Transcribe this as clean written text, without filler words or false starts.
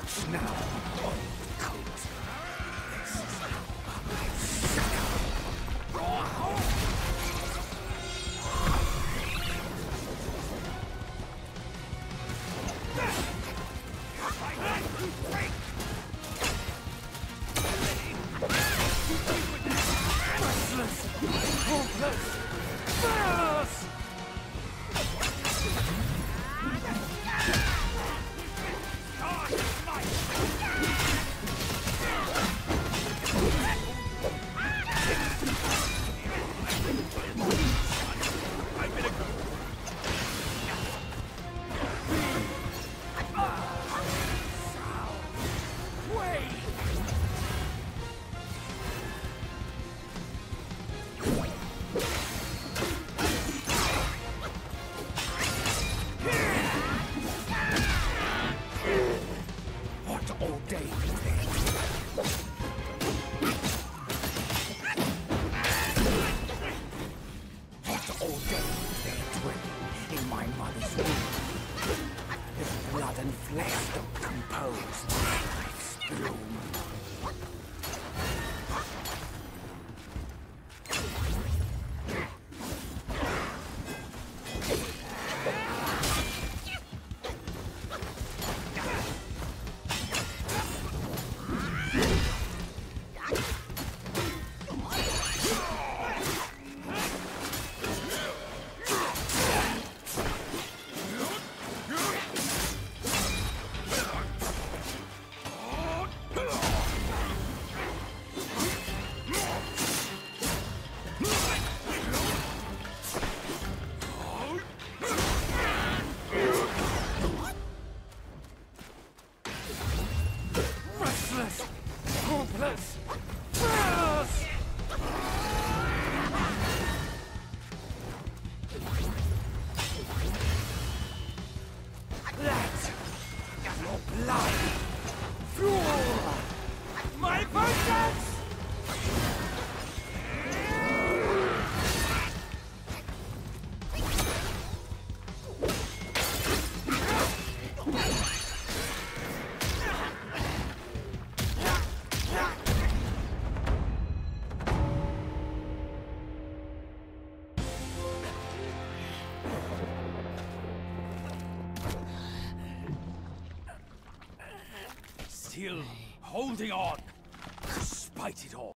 Watch now, old coat. This is how I suck. Raw home! Restless, hopeless, fearless! In my mother's womb, if blood and flesh don't compose life's bloom. Restless, hopeless, fearless! Let your blood fuel my vengeance! Still holding on, despite it all.